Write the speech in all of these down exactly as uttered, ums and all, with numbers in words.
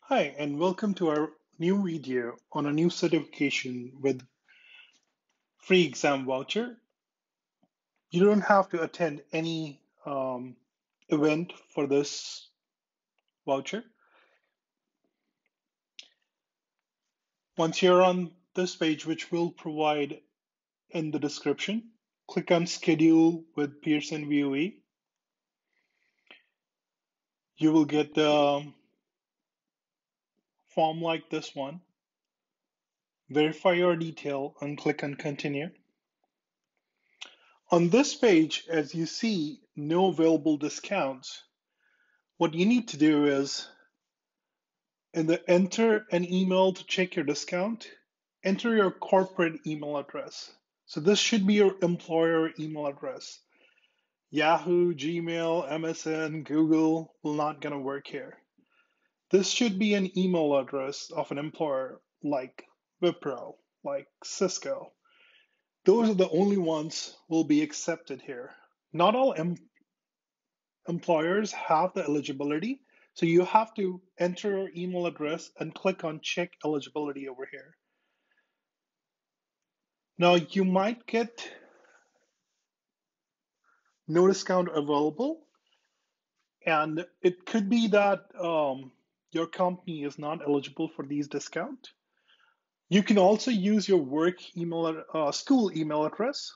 Hi, and welcome to our new video on a new certification with free exam voucher. You don't have to attend any um, event for this voucher. Once you're on this page, which we'll provide in the description, click on Schedule with Pearson V U E. You will get the form like this one. Verify your detail and click on Continue. On this page, as you see, no available discounts. What you need to do is in the enter an email to check your discount, enter your corporate email address. So this should be your employer email address. Yahoo, Gmail, M S N, Google will not gonna work here. This should be an email address of an employer like Wipro, like Cisco. Those are the only ones will be accepted here. Not all em employers have the eligibility. So you have to enter your email address and click on check eligibility over here. Now you might get no discount available, and it could be that um, your company is not eligible for these discounts. You can also use your work email, uh, school email address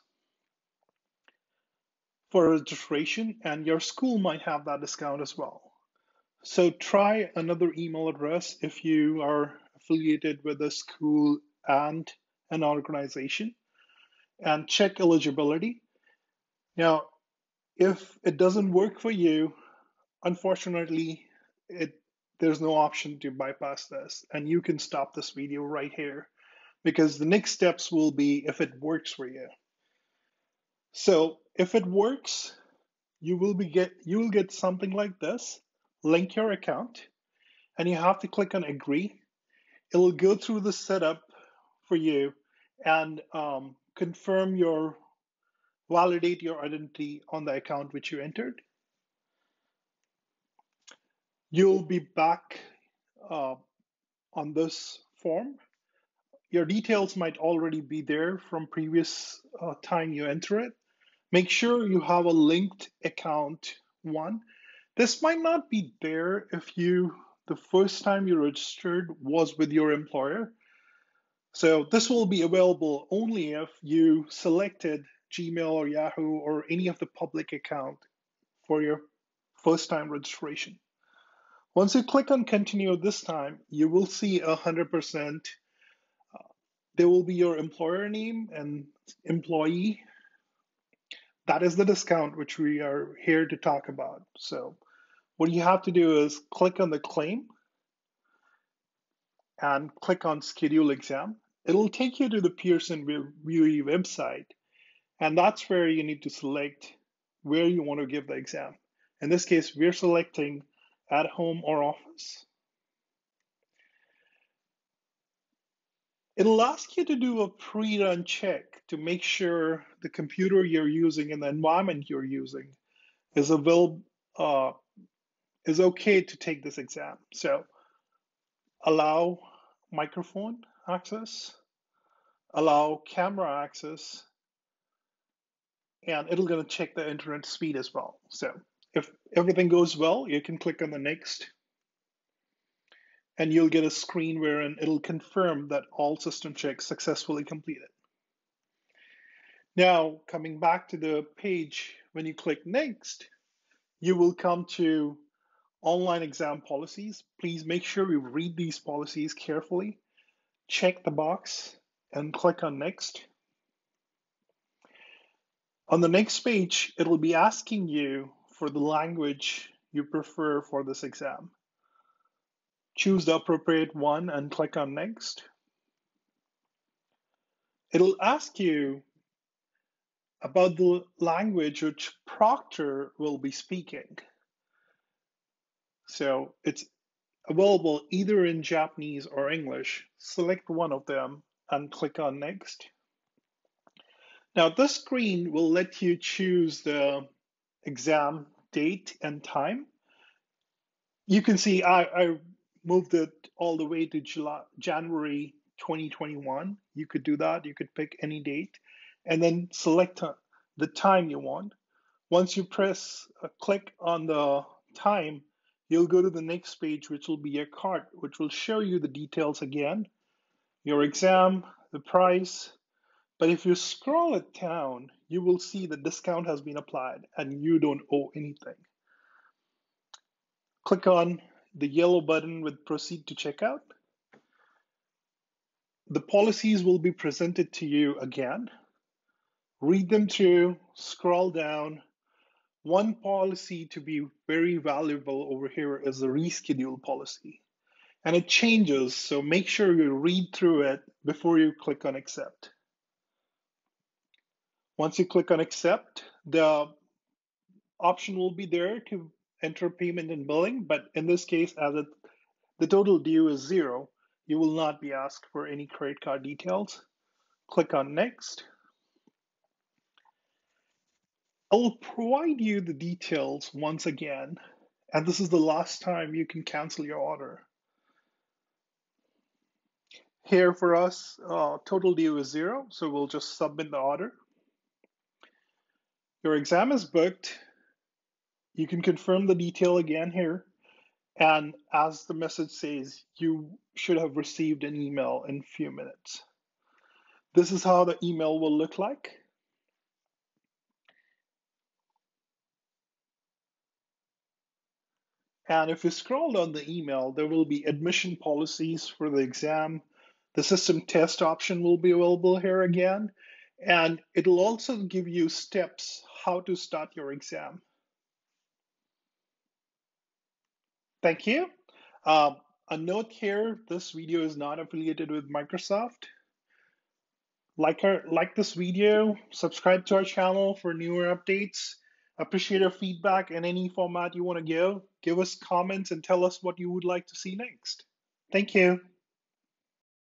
for registration, and your school might have that discount as well. So try another email address if you are affiliated with a school and an organization and check eligibility. Now, if it doesn't work for you, unfortunately, it there's no option to bypass this, and you can stop this video right here because the next steps will be if it works for you. So if it works, you will be get you will get something like this. Link your account, and you have to click on agree. It will go through the setup for you and um, confirm your validate your identity on the account which you entered. You'll be back uh, on this form. Your details might already be there from previous uh, time you enter it. Make sure you have a linked account one. This might not be there if you the first time you registered was with your employer. So this will be available only if you selected Gmail or Yahoo or any of the public account for your first time registration. Once you click on continue this time, you will see a one hundred percent. Uh, there will be your employer name and employee. That is the discount which we are here to talk about. So what you have to do is click on the claim and click on schedule exam. It'll take you to the Pearson V U E website, and that's where you need to select where you want to give the exam. In this case, we're selecting at home or office. It'll ask you to do a pre-run check to make sure the computer you're using and the environment you're using is available, uh, is okay to take this exam. So allow microphone access, allow camera access, and it'll gonna check the internet speed as well. So if everything goes well, you can click on the next, and you'll get a screen wherein it'll confirm that all system checks successfully completed. Now, coming back to the page, when you click next, you will come to online exam policies. Please make sure you read these policies carefully, check the box, and click on next. On the next page, it'll be asking you for the language you prefer for this exam. Choose the appropriate one and click on next. It'll ask you about the language which proctor will be speaking. So it's available either in Japanese or English. Select one of them and click on next. Now this screen will let you choose the exam date and time. You can see I, I moved it all the way to July, January twenty twenty-one, you could do that. You could pick any date and then select the time you want. Once you press a click on the time, you'll go to the next page, which will be your cart, which will show you the details again, your exam, the price. But if you scroll it down, you will see the discount has been applied and you don't owe anything. Click on the yellow button with proceed to checkout. The policies will be presented to you again. Read them through, scroll down. One policy to be very valuable over here is the reschedule policy. And it changes, so make sure you read through it before you click on accept. Once you click on accept, the option will be there to enter payment and billing, but in this case, as it, the total due is zero, you will not be asked for any credit card details. Click on next. I'll provide you the details once again, and this is the last time you can cancel your order. Here for us, uh, total due is zero, so we'll just submit the order. Your exam is booked. You can confirm the detail again here. And as the message says, you should have received an email in a few minutes. This is how the email will look like. And if you scroll down the email, there will be admission policies for the exam. The system test option will be available here again. And it'll also give you steps how to start your exam. Thank you. Uh, a note here, this video is not affiliated with Microsoft. Like, our, like this video, subscribe to our channel for newer updates. Appreciate your feedback in any format you want to give. Give us comments and tell us what you would like to see next. Thank you.